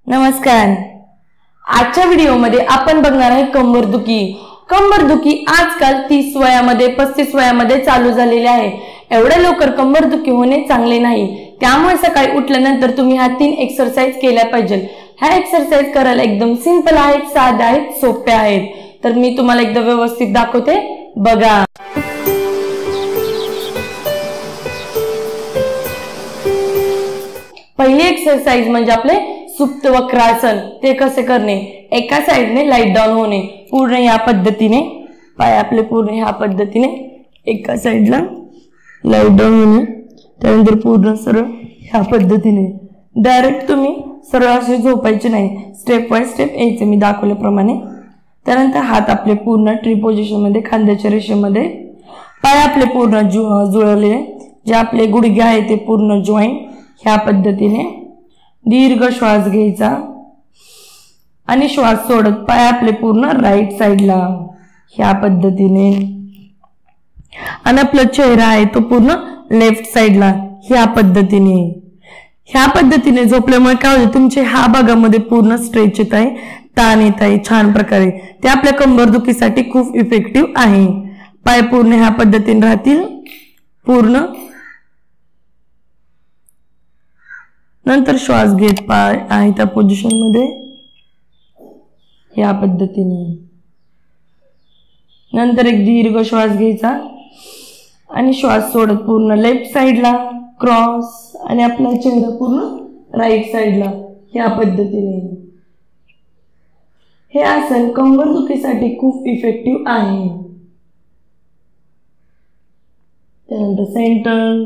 नमस्कार. आजच्या व्हिडिओमध्ये आपण बघणार आहे कंबरदुखी. कंबरदुखी आजकाल 30 वयामध्ये 35 वयामध्ये चालू झालेली आहे. एवढ्या लवकर कंबरदुखी होणे चांगले नाही. त्यामुळे सकाळी उठल्यानंतर तुम्ही ह्या 3 एक्सरसाइज केल्या पाहिजे. ह्या एक्सरसाइज करायला एकदम सिंपल आहेत, साध्या आहेत, सोप्या आहेत. तर मी तुम्हाला एकदा व्यवस्थित दाखवते, बघा. पहिली एक्सरसाइज म्हणजे आपले सुप्त वक्रासन. ते कसे करणे? एका साइडने लाईट डाऊन होणे, पूर्ण या पद्धतीने पाय आपले पूर्ण ह्या पद्धतीने एका साइडला लाईट डाऊन होणे, त्यानंतर पूर्ण सरळ ह्या पद्धतीने. डायरेक्ट तुम्ही सरळ असे झोपायचे नाही, स्टेप बाय स्टेप यायचे मी दाखवल्याप्रमाणे. त्यानंतर हात आपले पूर्ण ट्री पोझिशन मध्ये खांद्याच्या रेषेमध्ये, पाय आपले पूर्ण जुळवलेले, जे आपले गुडघे आहे ते पूर्ण जॉईंट ह्या पद्धतीने. दीर्घ श्वास घ्यायचा आणि श्वास सोडत पाय आपले पूर्ण राईट साइडला ह्या पद्धतीने, आणि आपला चेहरा आहे तो पूर्ण लेफ्ट साइडला ह्या पद्धतीने. ह्या पद्धतीने झोपल्यामुळे काय होते, तुमच्या ह्या भागामध्ये पूर्ण स्ट्रेच येत आहे, ताण येत आहे छान प्रकारे. ते आपल्या कंबरदुखीसाठी खूप इफेक्टिव्ह आहे. पाय पूर्ण ह्या पद्धतीने राहतील पूर्ण. नंतर श्वास घेत पाय आहे त्या पोझिशन मध्ये या पद्धतीने. नंतर एक दीर्घ श्वास घ्यायचा आणि श्वास सोडत पूर्ण लेफ्ट साइडला क्रॉस, आणि आपला चेहरा पूर्ण राईट साइडला या पद्धतीने. हे आसन कंबरदुखीसाठी खूप इफेक्टिव्ह आहे. त्यानंतर सेंटर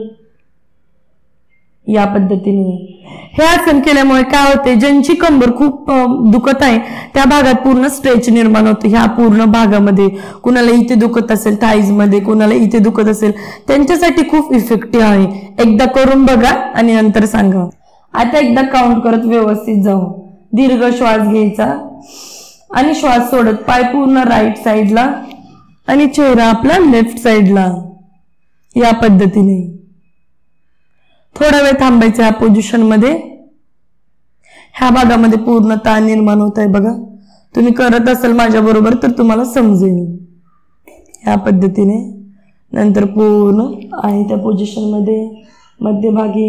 या पद्धतीने. हे आसन केल्यामुळे काय होते, ज्यांची कंबर खूप दुखत आहे त्या भागात पूर्ण स्ट्रेच निर्माण होते. ह्या पूर्ण भागामध्ये कुणाला इथे दुखत असेल थाईज मध्ये, कुणाला इथे दुखत असेल, त्यांच्यासाठी खूप इफेक्टिव्ह आहे. एकदा करून बघा आणि नंतर सांगा. आता एकदा काउंट करत व्यवस्थित जाऊ. दीर्घ श्वास घ्यायचा आणि श्वास सोडत पाय पूर्ण राईट साइडला आणि चेहरा आपला लेफ्ट साइडला या पद्धतीने. थोडा वेळ थांबायचं या पोझिशन मध्ये. ह्या भागामध्ये पूर्ण ताण निर्माण होत आहे बघा. तुम्ही करत असाल माझ्या बरोबर तर तुम्हाला समजेल ह्या पद्धतीने. नंतर पूर्ण आहे त्या पोझिशन मध्ये मध्यभागी.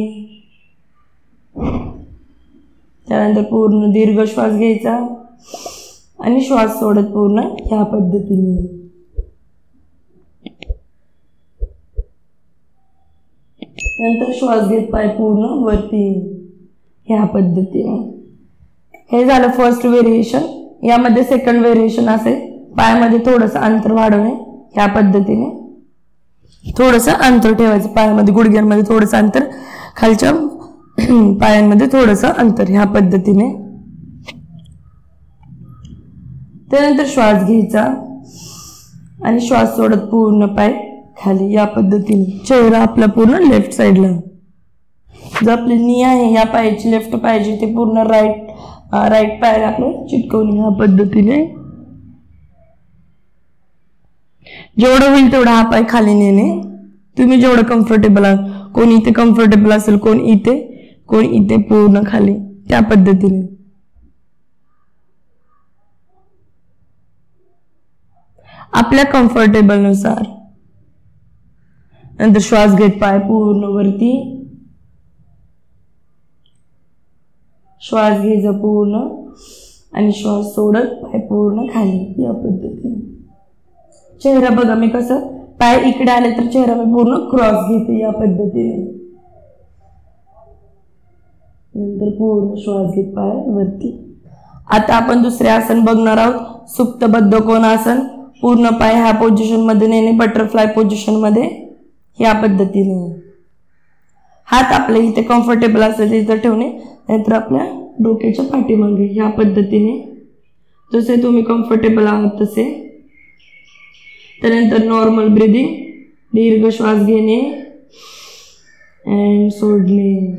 त्यानंतर पूर्ण दीर्घ श्वास घ्यायचा आणि श्वास सोडत पूर्ण ह्या पद्धतीने. नंतर श्वास घेत पाय पूर्ण वरती ह्या पद्धतीने. हे झालं फर्स्ट व्हेरिएशन. यामध्ये सेकंड व्हेरिएशन असेल, पायामध्ये थोडंसं अंतर वाढवणे ह्या पद्धतीने. थोडंसं अंतर ठेवायचं पायामध्ये, गुडघ्यांमध्ये थोडंसं अंतर, खालच्या पायांमध्ये थोडंसं अंतर ह्या पद्धतीने. त्यानंतर श्वास घ्यायचा आणि श्वास सोडत पूर्ण पाय खाली या पद्धतीने. चेहरा आपला पूर्ण लेफ्ट साइडला. जर आपली नी आहे या पायाची, लेफ्ट पायाची, ते पूर्ण राईट पायाला आपलं चिटकवून या पद्धतीने. जेवढं होईल तेवढा हा पाय खाली नेणे. तुम्ही जेवढं कम्फर्टेबल आहात, कोण इथे कम्फर्टेबल असेल, कोण इथे पूर्ण खाली त्या पद्धतीने. आपल्या कम्फर्टेबल नुसार. नंतर श्वास घेत पाय पूर्ण वरती, श्वास घ्यायचा पूर्ण आणि श्वास सोडत पाय पूर्ण खाली या पद्धतीने. चेहरा बघा मी कसं, पाय इकडे आले तर चेहरा मी पूर्ण क्रॉस घेते या पद्धतीने. नंतर पूर्ण श्वास घेत पाय वरती. आता आपण दुसरे आसन बघणार आहोत, सुप्त बद्धकोनासन. पूर्ण पाय ह्या पोझिशन मध्ये नेणे, बटरफ्लाय पोझिशन मध्ये या पद्धतीने. हात आपले इथे कम्फर्टेबल असेल तिथे ठेवणे, नाहीतर आपल्या डोक्याच्या पाठीमागे ह्या पद्धतीने, जसे तुम्ही कम्फर्टेबल आहात तसे. त्यानंतर नॉर्मल ब्रीदिंग, दीर्घ श्वास घेणे आणि सोडणे.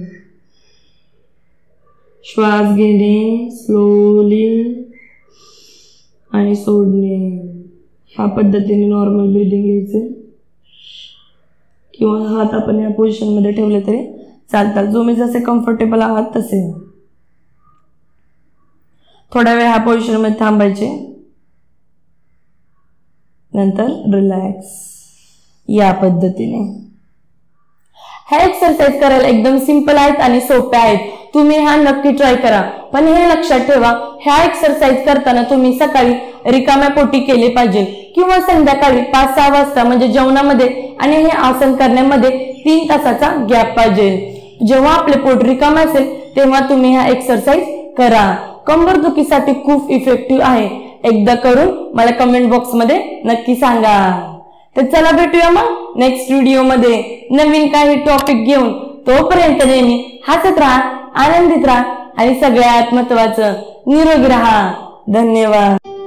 श्वास घेणे स्लोली आणि सोडणे ह्या पद्धतीने नॉर्मल ब्रीदिंग घ्यायचे. किंवा हात आपण या पोझिशन मध्ये ठेवले तरी चालतात, तुम्ही जसे कम्फर्टेबल आहात तसे. थोड्या वेळ ह्या पोझिशन मध्ये थांबायचे, नंतर रिलॅक्स. या पद्धतीने ह्या एक्सरसाइज करायला एकदम सिंपल आहेत आणि सोप्या आहेत. तुम्ही ह्या नक्की ट्राय करा. पण हे लक्षात ठेवा, ह्या एक्सरसाइज करताना तुम्ही सकाळी रिकाम्या पोटी केले पाहिजे किंवा संध्याकाळी 5-6 वाजता म्हणजे जेवणामध्ये आणि हे आसन करण्यामध्ये 3 तासाचा गॅप पाहिजे. जेव्हा आपले पोट रिकामे असेल तेव्हा तुम्ही ह्या एक्सरसाइज करा. कंबरदुखीसाठी खूप इफेक्टिव्ह आहे. एकदा करून मला कमेंट बॉक्स मध्ये नक्की सांगा. तर चला भेटूया मग नेक्स्ट व्हिडिओ मध्ये नवीन काही टॉपिक घेऊन. तोपर्यंत नेहमी हसत राहा, आनंदित राहा आणि सगळ्यात महत्त्वाचं निरोगी राहा. धन्यवाद.